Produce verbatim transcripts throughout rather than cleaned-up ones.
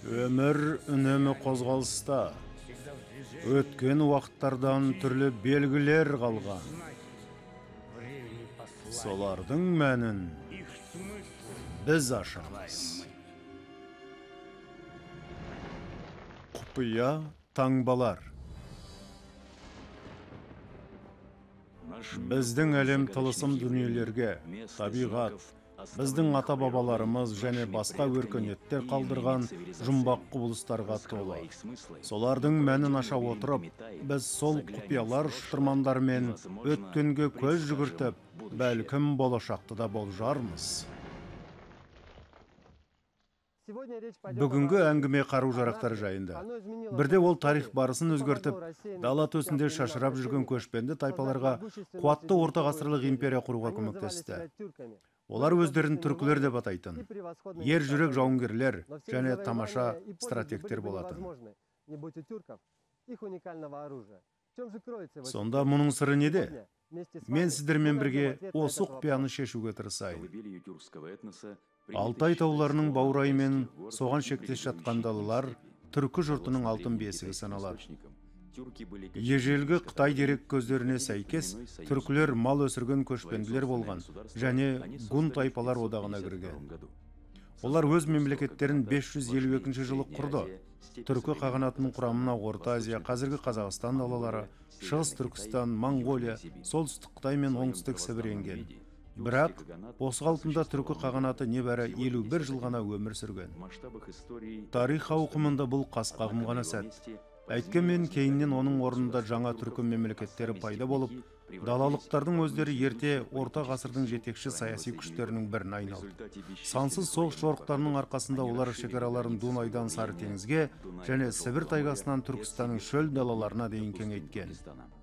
Өмір үнемі қозғалыста, өткен уақыттардан түрлі белгілер қалған. Солардың мәнін біз ашамыз. Құпия таңбалар. Біздің әлем тылысым дүниелерге, табиғат, біздің ата-бабаларымыз және басқа өркениеттер қалдырған жұмбақ құбылыстарға толы. Солардың мәнін аша отырып, біз сол құпиялар шытырмандармен өткенге көз жүгіртіп, бәлкім болашақты да болжармыз. Бүгінгі әңгіме қару-жарақтар жайында. Бірде ол тарих барысын өзгертіп, дала төсінде шашырап жүрген көшпенді тайпаларға қуатты орта ғасырлық империя құруға көмектесті. Олар өздерін түркілер деп атайтын, ер жүрек жауынгерлер және тамаша стратегтер болатын. Сонда мұның сыры неде? Мен сіздермен бірге осы құпияны шешуге тырысайын. Алтай тауларының баурайымен соған шектес жатқан далалар түркі жұртының алтын бесігі саналады. Ежелгі Қытай дерек көздеріне сәйкес, түркілер мал өсірген көшпенділер болған және гун тайпалар одағына кірген. Олар өз мемлекеттерін бес жүз елу екінші жылы құрды. Түркі қағанатының құрамына Орта Азия, қазіргі Қазақстан далалары, Шығыс Түркістан, Монғолия, Солтүстік Қытай мен Оңтүстік Сібір енген. Бірақ осы қалпында түркі қағанаты небәрі елу бір жыл ғана өмір сүрген. Тарих ауқымында бұл қас қағым ғана сәт. Әйткенмен кейіннен оның орнында жаңа түркі мемлекеттері пайда болып, далалықтардың өздері ерте орта ғасырдың жетекші саяси күштерінің бірін айналды. Сансыз соғыс жорықтарының арқасында олар шекараларын Дунайдан Сары теңізге және Сібір тайгасынан Түркістанның шөл далаларына дейін кеңейткен.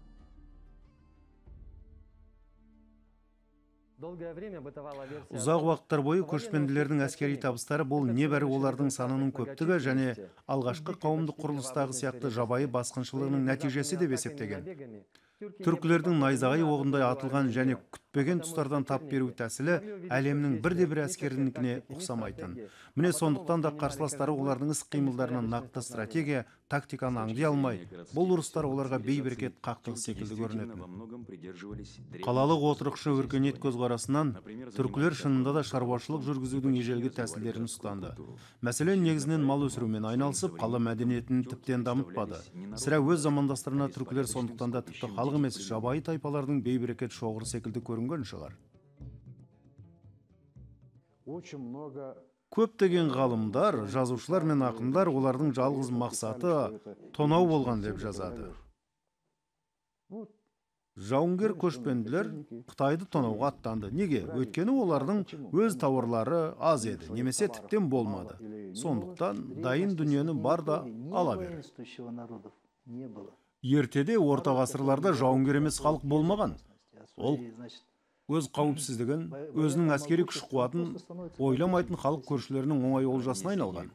Ұзақ уақыттар бойы көшпенділердің әскери табыстары бұл небәрі олардың санының көптігі және алғашқы қауымдық құрылыстағы сияқты жабайы басқыншылығының нәтижесі деп есептеген. Түркілердің найзағай оғындай атылған және күтпеген тұстардан тап беру тәсілі әлемнің бірде-бір әскерінікіне ұқсамайтын. Міне сондықтан да қарсыластары олардың іс-қимылдарынан нақты стратегия, тактиканы аңдай алмай, бұл ұрыстар оларға бей-берекет қақтығыс секілді көрінетін. Қалалық отырықшы өркениет көзқарасынан түркілер шынында да шаруашылық жүргізудің ежелгі тәсілдерін ұстанды. Мәселен, негізінен мал өсірумен айналысып, қала мәдениетін тіптен дамытпады. Сірә өз замандастарына түркілер сондықтан да тіпті халық емес жабайы тайпалардың бей-берекет шоғыр секілді көрінген шығар. Көптеген ғалымдар, жазушылар мен ақындар олардың жалғыз мақсаты тонау болған деп жазады. Жауынгер көшпенділер Қытайды тонауға аттанды. Неге? Өйткені олардың өз тауарлары аз еді, немесе тіптен болмады. Сондықтан дайын дүниені бар да ала бер. Ертеде орта ғасырларда жауынгер емес халық болмаған. Ол өз қауіпсіздігін, өзінің әскери күш қуатын ойламайтын халық көршілерінің оңай олжасына айналған.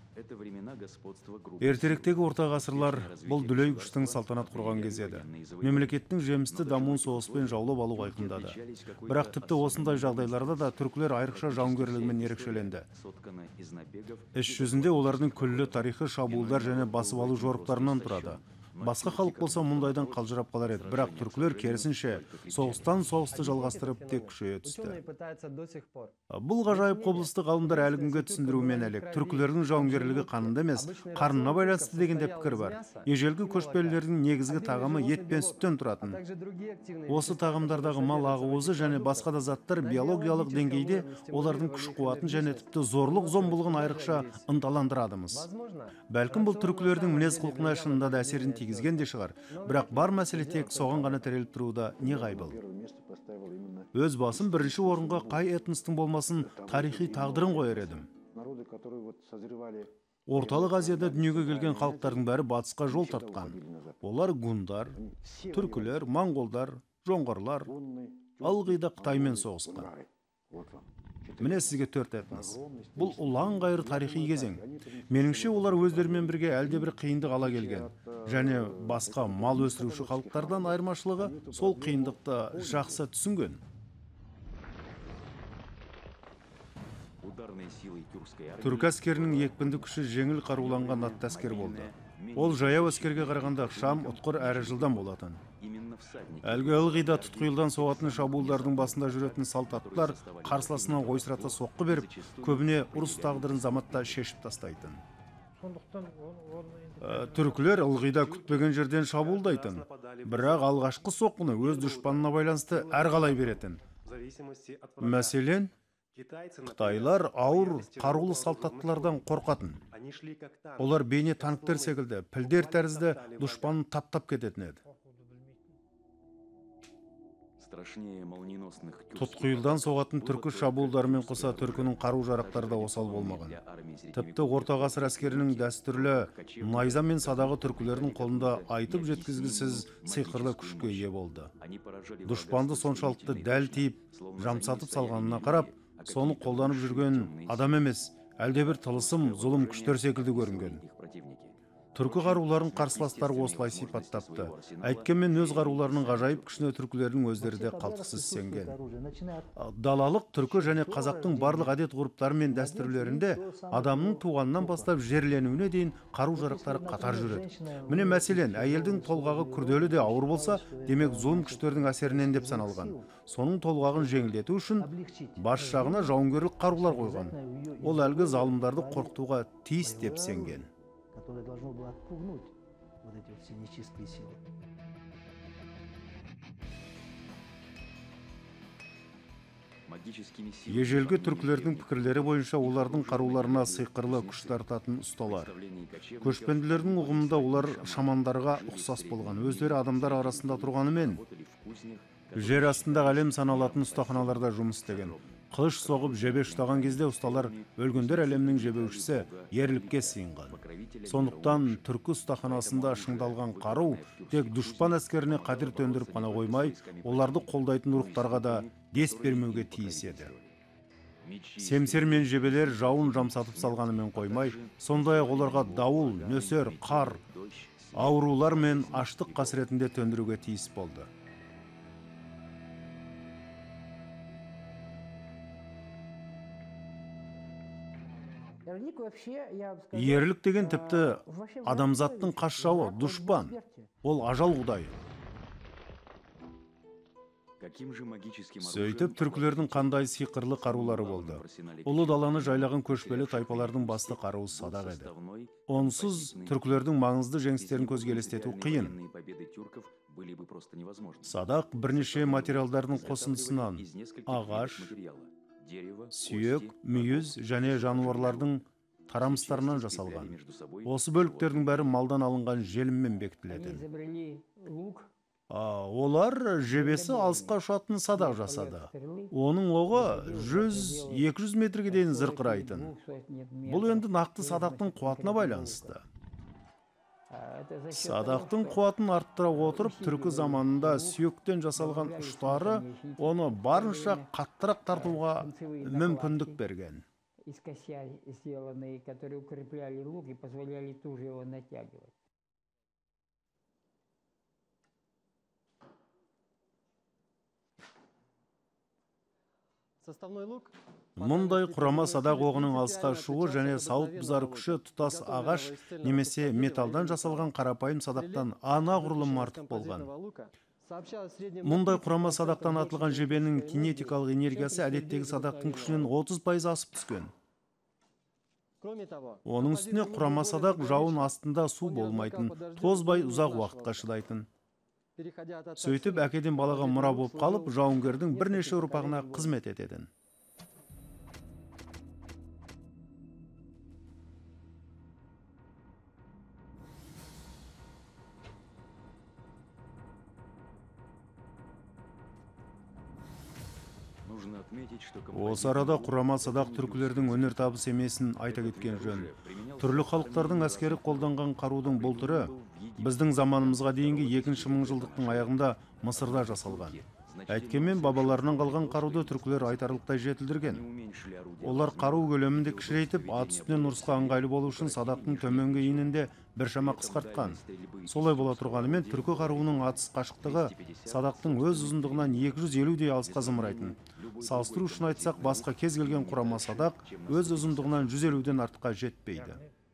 Ертеректегі орта ғасырлар бұл дүлей күштің салтанат құрған кез еді. Мемлекеттің жемісті дамуын соғыспен жаулап алу айқындады. Бірақ тіпті осындай жағдайларда да түркілер айрықша жауынгерлігімен ерекшеленді. Іс жүзінде олардың күллі тарихы шабуылдар және басып алу жорықтарынан тұрады. Басқа халық болса мұндайдан қалжырап қалар еді, бірақ түркілер керісінше соғыстан соғысты жалғастырып тек күшейе түсті. Бұл ғажайып құбылысты ғалымдар әлі күнге түсіндірумен әлек. Түркілердің жауынгерлігі қанында емес, қарнына байланысты деген де пікір бар. Ежелгі көшпелілердің негізгі тағамы ет пен сүттен тұратын. Осы тағамдардағы мал ақуызы және басқа да заттар биологиялық деңгейде олардың күш қуатын және тіпті зорлық зомбылығын айрықша ынталандырадымыз. Бәлкім бұл түркілердің мінез құлқына шынында да әсерін тигізген де шығар, бірақ бар мәселе тек соған ғана тіреліп тұруда не ғайбыл. Өз басым бірінші орынға қай этностың болмасын тарихи тағдырын қояр едім. Орталық Азияда дүниеге келген халықтардың бәрі батысқа жол тартқан. Олар гундар, түркілер, монғолдар, жоңғарлар, ылғи да Қытаймен соғысқан. Міне сізге төрт этнос. Бұл ұлан ғайыр тарихи кезең. Меніңше олар өздерімен бірге әлде бір қиындық ала келген. Және басқа мал өсіруші халықтардан айырмашылығы сол қиындықты жақсы түсінген. Түрік әскерінің екпінді күші жеңіл қаруланған атты әскер болды. Ол жаяу әскерге қарағанда ықшам, ұтқыр әрі жылдам болатын. Әлгі ылғида тұтқиылдан соғатын шабуылдардың басында жүретін салт аттылар қарсыласына ойсырата соққы беріп, көбіне ұрыс тағдырын заматта шешіп тастайтын. Түркілер ылғида күтпеген жерден шабуылдайтын, бірақ алғашқы соққыны өз дұшпанына байланысты әрғалай беретін. Мәселен, Қытайлар ауыр қарулы салт аттылардан қорқатын. Олар бейне танктер секілді, пілдер тәрізді дұшпанын таптап кететін еді. Тұтқиылдан соғатын түркі шабуылдарымен қоса түркінің қару жарақтары да осал болмаған. Тіпті орта ғасыр әскерінің дәстүрлі найза мен садағы түркілердің қолында айтып жеткізгісіз сиқырлы күшке ие болды. Дұшпанды соншалықты дәл тиіп, жамсатып салғанына қарап, соны қолданып жүрген адам емес, әлдебір тылысым, зұлым күштер секілді көрінген. Түркі қаруларын қарсыластары осылай сипаттапты. Әйткенмен өз қаруларының ғажайып күшіне түркілердің өздері де қалтқысыз сенген. Далалық түркі және қазақтың барлық әдет ғұрыптары мен дәстүрлерінде адамның туғаннан бастап жерленуіне дейін қару жарақтары қатар жүреді. Міне мәселен, әйелдің толғағы күрделі де ауыр болса, демек зұлым күштердің әсерінен деп саналған. Соның толғағын жеңілдету үшін бас жағына жауынгерлік қарулар қойған. Ол әлгі залымдарды қорқытуға тиіс деп сенген. Которое должно было отпугнуть вот эти вот все нечистые силы. Ежелгі түркілердің пікірлері бойынша олардың қаруларына сиқырлы күш тартатын ұсталар. Көшпенділердің ұғымында олар шамандарға ұқсас болған, өздері адамдар арасында тұрғанымен, жер астындағы әлем саналатын ұстаханаларда жұмыс істеген. Қылыш соғып жебе ұстаған кезде ұсталар өлгендер әлемнің жебеушісі ерлікке сыйынған. Сондықтан түркі ұстаханасында шыңдалған қару тек дұшпан әскеріне қатер төндіріп қана қоймай, оларды қолдайтын рухтарға да дес бермеуге тиіс еді. Семсер мен жебелер жауын жамсатып салғанымен қоймай, сондай-ақ оларға дауыл, нөсер, қар, аурулар мен аштық қасіретінде төндіруге тиіс болды. Ерлік деген тіпті адамзаттың қас жауы, дұшпан. Ол ажал құдайы. Сөйтіп, түркілердің қандай сиқырлы қарулары болды. Ұлы даланы жайлаған көшпелі тайпалардың басты қаруы садақ еді. Онсыз түркілердің маңызды жеңістерін көзге елестету қиын. Садақ бірнеше материалдардың қосындысынан ағаш, сүйек, мүйіз және жануарлардың тарамыстарынан жасалған. Осы бөліктердің бәрі малдан алынған желіммен бекітіледі. Олар жебесі алысқа ұшатын садақ жасады. Оның оғы жүз-екі жүз метрге дейін зырқырайтын. Бұл енді нақты садақтың қуатына байланысты. Садақтың қуатын арттыра отырып, түркі заманында сүйектен жасалған ұштары оны барынша қаттырақ тартуға мүмкіндік берген. Мұндай құрама садақ оғының алысқа ұшуы және сауыт бұзар күші тұтас ағаш немесе металдан жасалған қарапайым садақтан анағұрлым артық болған. Мұндай құрама садақтан атылған жебенің кинетикалық энергиясы әдеттегі садақтың күшінен отыз пайыз асып түскен. Оның үстіне құрама садақ жауын астында су болмайтын, тозбай ұзақ уақытқа шыдайтын. Сөйтіп, әкеден балаға мұра болып қалып, жауынгердің бірнеше ұрпағына қызмет етеді. Осы арада құрама садақ түркілердің өнертабыс емесін айта кеткен жөн. Түрлі халықтардың әскері қолданған қарудың бұл түрі біздің заманымызға дейінгі екінші мыңжылдықтың аяғында Мысырда жасалған. Әйткенмен бабаларынан қалған қаруды түркілер айтарлықтай жетілдірген. Олар қару көлемінде кішірейтіп, ат үстінен ұрысқа ыңғайлы болу үшін садақтың төменгі иінінде біршама қысқартқан. Солай бола тұрғанымен түркі қаруының атыс қашықтығы садақтың өз ұзындығынан екі жүз елудей алысқа зымырайтын. Салыстыру үшін айтсақ, басқа кез келген құрама садақ өз ұзындығынан жүз елуден артқа жетпейді.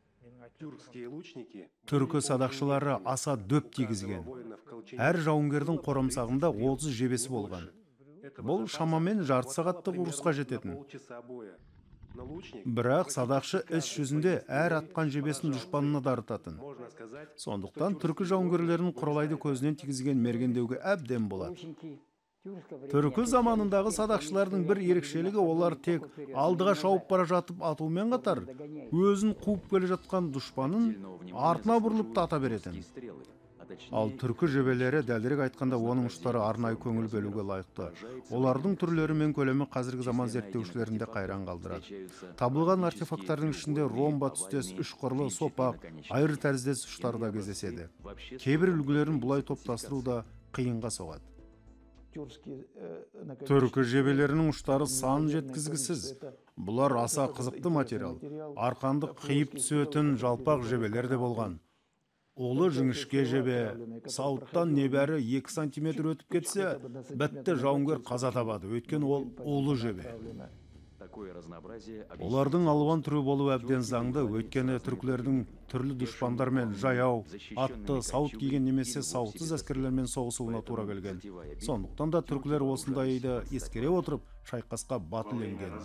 Түркі садақшылары аса дөп тигізген. Әр жауынгердің қорамсағында отыз жебесі болған. Бұл шамамен жарты сағаттық ұрысқа жететін. Бірақ садақшы іс жүзінде әр атқан жебесін дұшпанына дарытатын. Сондықтан түркі жауынгерлерінің құралайды көзінен тигізген мергендеуге әбден болады. Түркі заманындағы садақшылардың бір ерекшелігі, олар тек алдыға шауып бара жатып атумен қатар, өзін қуып келе жатқан дұшпанын артына бұрылып та ата беретін. Ал түркі жебелері, дәлірек айтқанда, оның ұштары арнайы көңіл бөлуге лайықты. Олардың түрлері мен көлемі қазіргі заман зерттеушілерінде қайран қалдырады. Табылған артефакттардың ішінде ромба түстес, үш қырлы, сопақ, айыр тәріздес ұштары да кездеседі. Кейбір үлгілерін бұлай топтастыру да қиынға соғады. Түркі жебелерінің ұштары сан жеткізгісіз. Бұлар аса қызықты материал. Арқандық қиып түсетін жалпақ жебелер де болған. Олы жіңішке жебе, сауыттан небәрі екі сантиметр өтіп кетсе, бітті жауынгер қаза табады, өйткені ол олы жебе. Олардың алуан түрі болу әбден заңды, өйткені түркілердің түрлі дұшпандармен жаяу, атты, сауыт киген немесе сауытсыз әскерлермен соғысуына тура келген. Сондықтан да түркілер осындайды ескере отырып, шайқасқа батыл енген.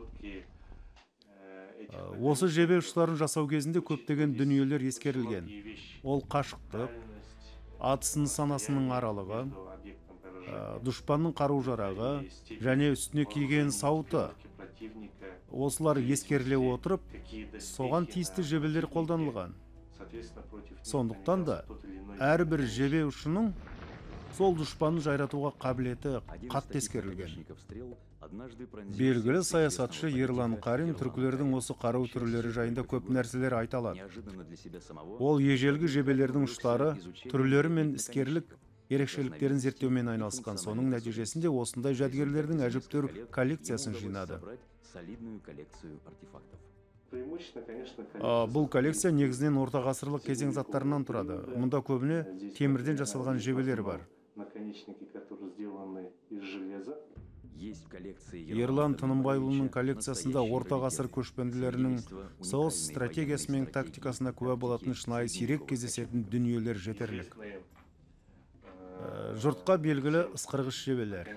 Осы жебе ұштарын жасау кезінде көптеген дүниелер ескерілген. Ол қашықтық, атыс нысанасының аралығы, дұшпанның қару-жарағы және үстіне киген сауыты. Осылар ескеріле отырып, соған тиісті жебелер қолданылған. Сондықтан да әрбір жебе ұшының сол дұшпанын жайратуға қабілеті қатты ескерілген. Белгілі саясатшы Ерлан Қарин түркілердің осы қару түрлері жайында көп нәрселер айта алады. Ол ежелгі жебелердің ұштары, түрлері мен іскерлік ерекшеліктерін зерттеумен айналысқан. Соның нәтижесінде осындай жәдігерлердің әжептәуір коллекциясын жинады. Бұл коллекция негізінен орта ғасырлық кезең заттарынан тұрады. Мұнда көбіне темірден жасалған жебелер бар. Ерлан Тынымбайұлының коллекциясында орта ғасыр көшпенділерінің соғыс стратегиясы мен тактикасына куә болатын шынайы сирек кездесетін дүниелер жетерлік. Жұртқа белгілі ысқырғыш жебелер.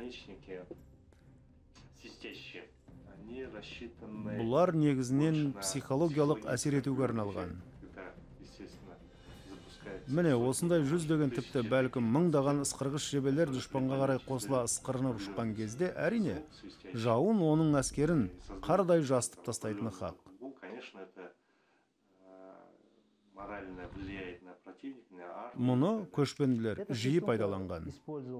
Бұлар негізінен психологиялық әсер етуге арналған. Міне, осындай жүздеген, тіпті бәлкім мыңдаған ысқырғыш жебелер дұшпанға қарай қосыла ысқырынып ұшқан кезде, әрине, жауын оның әскерін қардай жасытып тастайтыны хақ. Мұны көшпенділер жиі пайдаланған.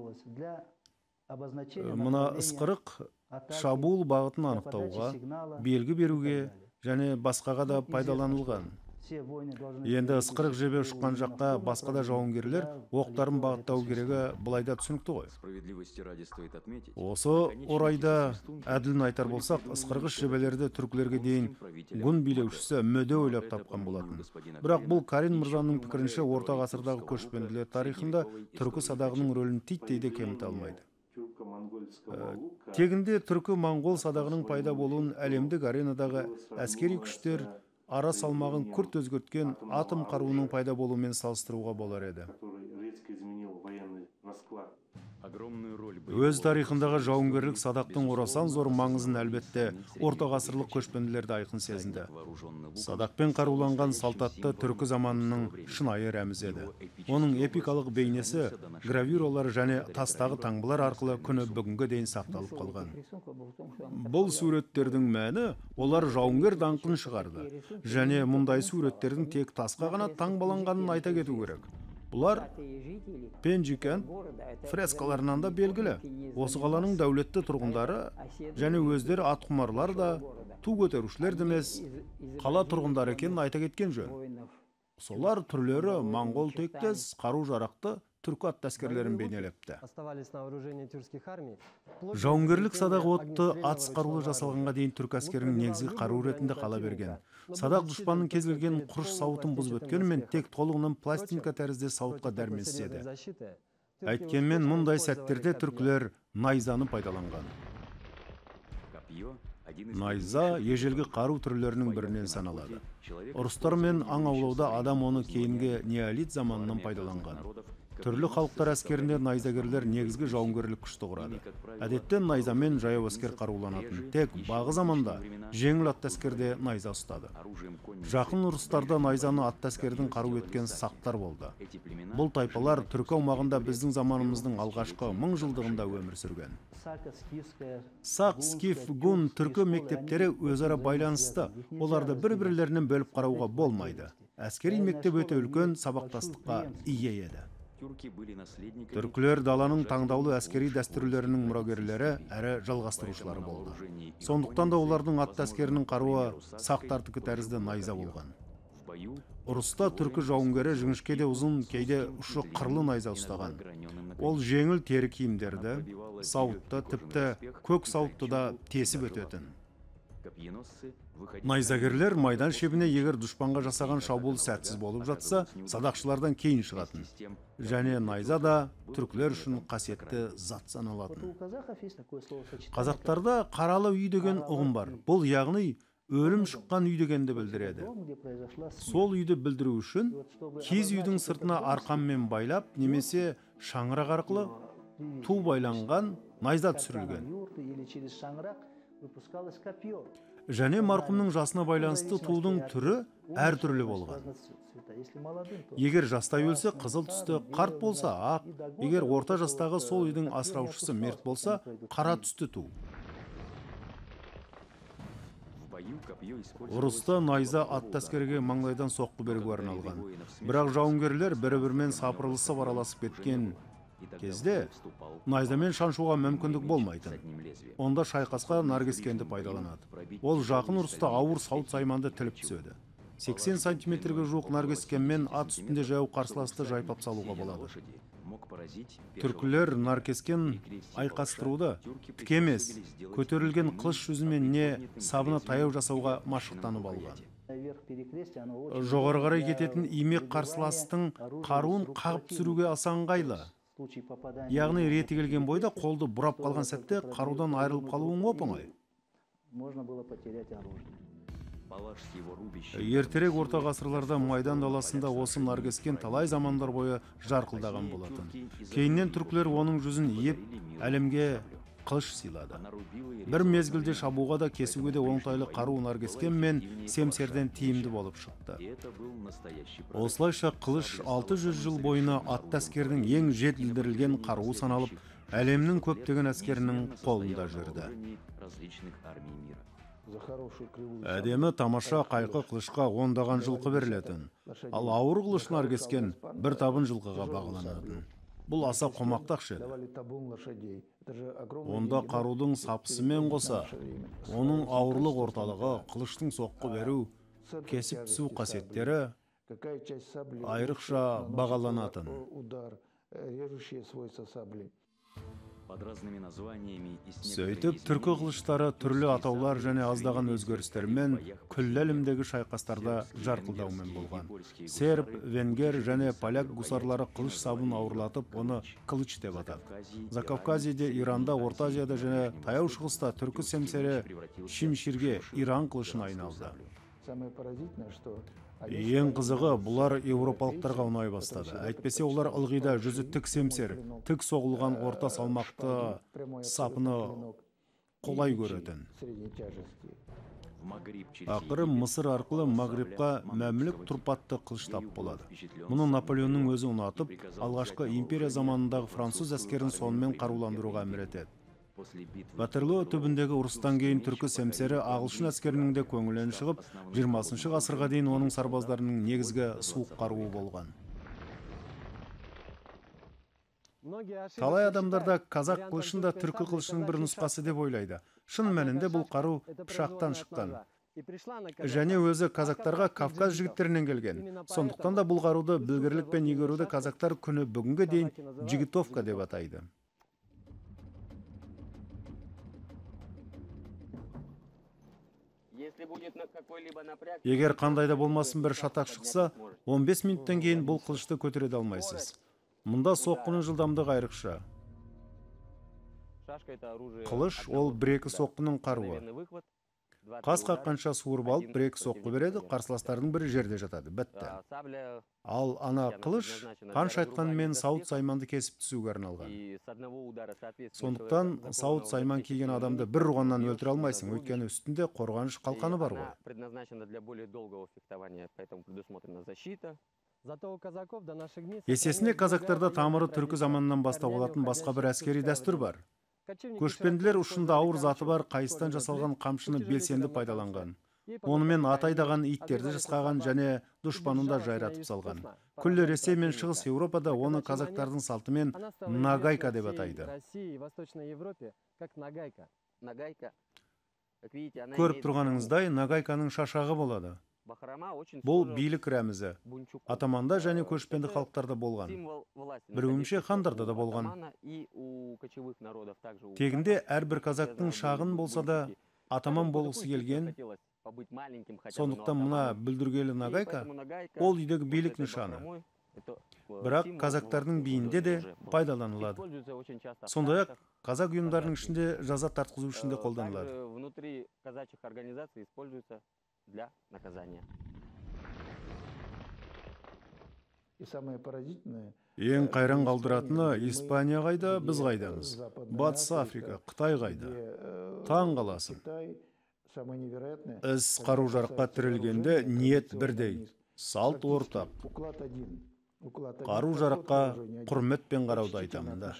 Мұна ысқырық шабуыл бағытын анықтауға, белгі беруге және басқаға да пайдаланылған. Енді ысқырық жебе ұшқан жаққа басқа да жауынгерлер оқтарын бағыттау керегі былайда түсінікті ғой. Осы орайда әділін айтар болсақ, ысқырғыш жебелерді түркілерге дейін гун билеушісі Мөде ойлап тапқан болатын. Бірақ бұл Қарин мырзаның пікірінше орта ғасырдағы көшпенділер тарихында түркі садағының рөлін титтей де кеміте алмайды. Тегінде түркі-моңғол садағының пайда болуын әлемдік аренадағы әскери күштер ара салмағын күрт өзгерткен атом қаруының пайда болуымен салыстыруға болар еді. Өз тарихындағы жауынгерлік садақтың орасан зор маңызын әлбетте орта ғасырлық көшпенділерді айқын сезінді. Садақпен қаруланған салтатты түркі заманының шынайы рәмізі еді. Оның эпикалық бейнесі гравюралар және тастағы таңбалар арқылы күні бүгінге дейін сақталып қалған. Бұл суреттердің мәні олар жауынгер даңқын шығарды, және мұндай суреттердің тек тасқа ғана таңбаланғанын айта кету керек. Бұлар Пенджикент фрескаларынан да белгілі. Осы қаланың дәулетті тұрғындары және өздері атқұмарлар да, ту көтерушілер демес, қала тұрғындары екенін айта кеткен жөн. Солар түрлері моңғол тектес, қару жарақты түркі атты әскерлерін бейнелепті. Оставались на вооружении тюркских армий. Жауынгерлік садақ отты атыс қарулы жасалғанға дейін түркі әскерінің негізгі қару ретінде қала берген. Садақ дұшпанның кез келген құрыш сауытын бұзып өткенімен тек толығынан пластинка тәрізде сауытқа дәрменсіз еді. Әйткенмен мұндай сәттерде түркілер найзаны пайдаланған. Найза ежелгі қару түрлерінің бірінен саналады. Ұрыстар мен аң аулауда адам оны кейінгі неолит заманынан пайдаланған. Түрлі халықтар әскерінде найзагерлер негізгі жауынгерлік күшті құрады. Әдетте найзамен жаяу әскер қаруланатын. Тек бағы заманда жеңіл атты әскерде найза ұстады. Жақын ұрыстарда найзаны атты әскердің қару еткен сақтар болды. Бұл тайпалар түркі аумағында біздің заманымыздың алғашқы мың жылдығында өмір сүрген. Сақ, скиф, гун түркі мектептері өзара байланысты. Оларды бір-бірлерінен бөліп қарауға болмайды. Әскери мектеп өте үлкен сабақтастыққа ие еді. Түркілер даланың таңдаулы әскери дәстүрлерінің мұрагерлері әрі жалғастырушылары болды. Сондықтан да олардың атты әскерінің қаруы сақтардікі тәрізді найза болған. Ұрыста түркі жауынгері жіңішкеде ұзын, кейде ұшы қырлы найза ұстаған. Ол жеңіл тері киімдерді, сауытты, тіпті көк сауытты да тесіп өтетін. Найзагерлер майдан шебіне егер дұшпанға жасаған шабуыл сәтсіз болып жатса, садақшылардан кейін шығатын. Және найза да түркілер үшін қасиетті зат саналатын. Қазақтарда қаралы үй деген ұғым бар. Бұл яғни өлім шыққан үй дегенді білдіреді. Сол үйді білдіру үшін киіз үйдің сыртына арқанмен байлап, немесе шаңырақ арқылы ту байланған найза түсірілген. Және марқұмның жасына байланысты тудың түрі әртүрлі болған. Егер жастай өлсе қызыл түсті, қарт болса ақ, егер орта жастағы сол үйдің асыраушысы мерт болса қара түсті ту. Ұрыста найза атты әскерге маңлайдан соққы беруге арналған. Бірақ жауынгерлер бір-бірімен сапырылысып араласып кеткен кезде найзамен шаншуға мүмкіндік болмайтын. Онда шайқасқа наркескенді пайдаланады. Ол жақын ұрыста ауыр сауыт сайманды тіліп түседі. сексен сантиметрге жуық наркескенмен ат үстінде жаяу қарсыласты жайпап салуға болады. Түркілер наркескен айқастыруды тік емес, көтерілген қылыш жүзімен не сабына таяу жасауға машықтанып алған. Жоғары қарай кететін имек қарсыластың қаруын қағып түсіруге аса ыңғайлы. Яғни реті келген бойда қолды бұрап қалған сәтте қарудан айырылып қалуың оп-оңай. Ертерек орта ғасырларда майдан даласында осы наркескен талай замандар бойы жарқылдаған болатын. Кейіннен түркілер оның жүзін еп, әлемге қылыш сыйлады. Бір мезгілде шабуға да кесуге де оңтайлы қару наркескен мен семсерден тиімді болып шықты. Осылайша қылыш алты жүз жыл бойына атты әскердің ең жетілдірілген қаруы саналып, әлемнің көптеген әскерінің қолында жүрді. Әдемі тамаша қайқы қылышқа ондаған жылқы берілетін, ал ауыр қылыш наркескен бір табын жылқыға бағаланатын. Бұл аса қомақты ақша еді. Онда қарудың сапысымен қоса, оның ауырлық орталығы, қылыштың соққы беру, кесіп түсу қасиеттері айрықша бағаланатын. Сөйтіп, түркі қылыштары түрлі атаулар және аздаған өзгерістермен күллі әлемдегі шайқастарда жарқылдаумен болған. Серб, венгер және поляк гусарлары қылыш сабын ауырлатып, оны қылыш деп атады. Закавказьеде, Иранда, Орта Азияда және таяу шығыста түркі семсері шимширге Иран қылышына айналды. Ең қызығы, бұлар еуропалықтарға ұнай бастады. Әйтпесе олар ылғида жүзі тік семсер, тік соғылған орта салмақты сапыны қолай көретін. Ақыры Мысыр арқылы Мағрибқа мәмлік тұрпатты қылыш тап болады. Мұны Наполеонның өзі ұнатып, алғашқы империя заманындағы француз әскерін сонымен қаруландыруға әмір етеді. Ватерлоо түбіндегі ұрыстан кейін түркі семсері ағылшын әскерінің де көңілінен шығып, жиырмасыншы ғасырға дейін оның сарбаздарының негізгі суық қаруы болған. Талай адамдарда қазақ қылышында түркі қылышының бір нұсқасы деп ойлайды. Шын мәнінде бұл қару пышақтан шыққан. и пришла на Казахстан. және өзі казактарға Кавказ жігіттерінен келген. Сондықтан да бұл қаруды білгірлікпен игеруді казактар күні бүгінге дейін жигитовка деп атайды. Егер қандайда болмасын бір шатақ шықса, он бес минуттан кейін бұл қылышты көтере алмайсыз. Мұнда соққының жылдамдығы айрықша. Қылыш ол бір-екі соққының қаруы. Қас қаққанша суырып алып, бір-екі соққы береді, қарсыластардың бірі жерде жатады, бітті. Ал ана қылыш қанша айтқанымен сауыт сайманды кесіп түсуге арналған. Сондықтан сауыт сайман киген адамды бір ұрғаннан өлтіре алмайсың, өйткені үстінде қорғаныш қалқаны бар ғой. Есесіне казактарда тамыры түркі заманынан бастау алатын басқа бір әскери дәстүр бар. Көшпенділер ұшында ауыр заты бар қайыстан жасалған қамшыны белсенді пайдаланған. Онымен ат айдаған, иттерді жасқаған және дұшпанын да жайратып салған. Күллі Ресей мен Шығыс Еуропада оны казактардың салтымен нагайка деп атайды. Көріп тұрғаныңыздай, нагайканың шашағы болады. Бұл билік рәмізі. Атаманда және көшпенді халықтарда болған. Біреуімше хандарда да болған. Тегінде әрбір казактың шағын болса да атаман болғысы келген. Сондықтан мұна бүлдіргелі нагайка ол үйдегі билік нышаны. Бірақ казактардың биінде де пайдаланылады. Сондай-ақ казак ұйымдарының ішінде жаза тартқызу үшін де қолданылады. Для наказания. Ең қайран қалдыратыны Испания қайда, біз қайдамыз. Батыс Африка, Қытай қайда. Таң қаласың. Іс қару-жараққа тірелгенде ниет бірдей, салт ортақ. Қару-жараққа құрметпен қарауды айтамын да.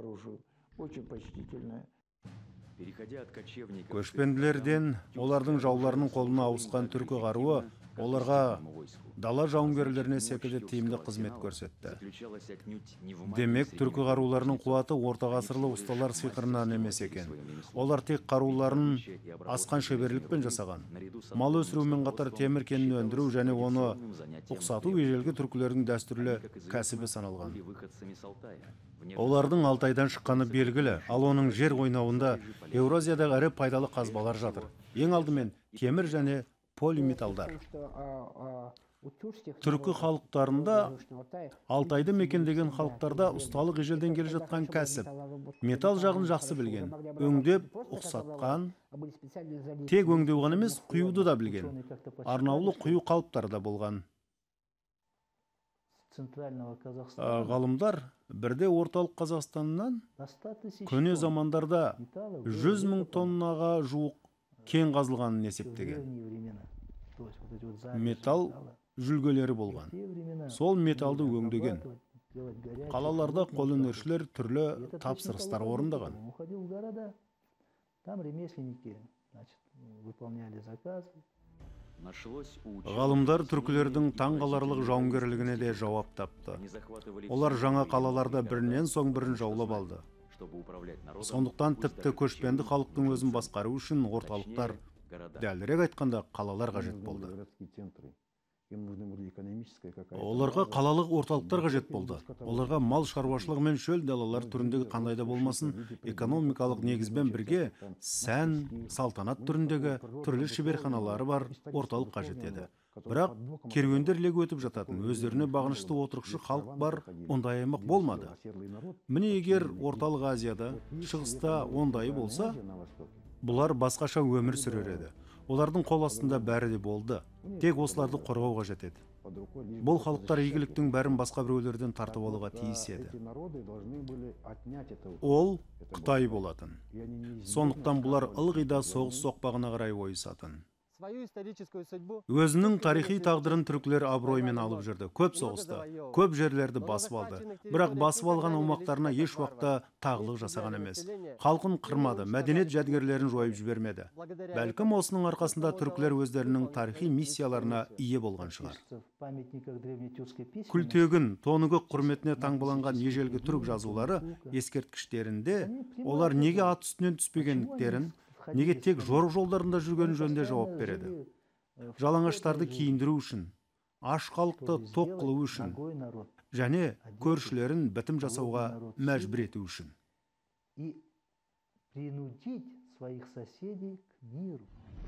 Көшпенділерден олардың жауларының қолына ауысқан түркі қаруы оларға дала жауынгерлеріне секілді тиімді қызмет көрсетті. Демек, түркі қаруларының қуаты орта ғасырлы ұсталар сиқырынан емес екен. Олар тек қаруларын асқан шеберлікпен жасаған. Мал өсірумен қатар темір кенін өндіру және оны ұқсату ежелгі түркілердің дәстүрлі кәсібі саналған. Олардың Алтайдан шыққаны белгілі, ал оның жер қойнауында Еуразиядағы ірі пайдалы қазбалар жатыр. Ең алдымен темір және полиметалдар. Түркі халықтарында, Алтайды мекендеген халықтарда ұсталық ежелден келе жатқан кәсіп. Металл жағын жақсы білген, өңдеп, ұқсатқан, тек өңдеу ғана емес, құюды да білген. Арнаулы құю қалыптары да болған. Ғалымдар бірде орталық Қазақстаннан көне замандарда жүз мың тоннаға жуық кен қазылғанын есептеген. Металл жүлгелері болған. Сол металды өңдеген. Қалаларда қолөнершілер түрлі тапсырыстар орындаған. Ғалымдар түркілердің таңғаларлық жауынгерлігіне де жауап тапты. Олар жаңа қалаларда бірінен соң бірін жаулап алды. Сондықтан тіпті көшпенді халықтың өзін басқару үшін орталықтар, дәлірек айтқанда қалалар қажет болды. Оларға қалалық орталықтар қажет болды. Оларға мал шаруашылығы мен шөл далалар түріндегі қандайда болмасын экономикалық негізбен бірге сән, салтанат түріндегі түрлі шеберханалары бар орталық қажет еді. Бірақ керуендер легі өтіп жататын, өздеріне бағынышты отырықшы халық бар, ондай аймақ болмады. Міне егер орталық Азияда, шығыста ондайы болса, бұлар басқаша өмір сүрер еді. Олардың қол астында бәрі де болды. Тек осыларды қорғауға жетеді. Бұл халықтар игіліктің бәрін басқа біреулерден тартып алуға тиіс еді. Ол Қытай болатын. Сондықтан бұлар ылғи да соғыс соқпағына қарай ойысатын. Өзінің тарихи тағдырын түркілер абыроймен алып жүрді. Көп соғысты, көп жерлерді басып алды. Бірақ басып алған аумақтарына еш уақытта тағылық жасаған емес. Халқын қырмады, мәдениет жәдігерлерін жойып жібермеді. Бәлкім осының арқасында түркілер өздерінің тарихи миссияларына ие болған шығар. Күлтегін, тонығы құрметіне таңбаланған ежелгі түрік жазулары ескерткіштерінде олар неге ат үстінен түспегендіктерін, неге тек жорық жолдарында жүргені жөнінде жауап береді. Жалаңаштарды киіндіру үшін, аш халықты тоқ қылу үшін, және көршілерін бітім жасауға мәжбүр ету үшін. И принудить своих соседей к миру.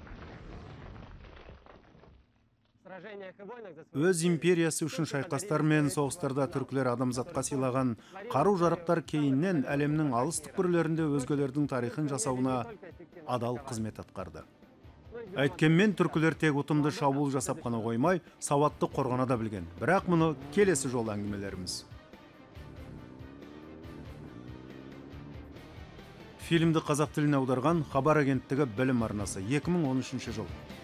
Өз империясы үшін шайқастар мен соғыстарда түркілер адамзатқа сыйлаған қару-жарақтар кейіннен әлемнің алыс түкпірлерінде өзгелердің тарихын жасауына адал қызмет атқарды. Әйткенмен түркілер тек ұтымды шабуыл жасап қана қоймай, сауатты қорғана да білген. Бірақ мұны келесі жол әңгімелеріміз. Фильмді қазақ тіліне аударған Хабар агенттігі білім арнасы, екі мың он үшінші жыл.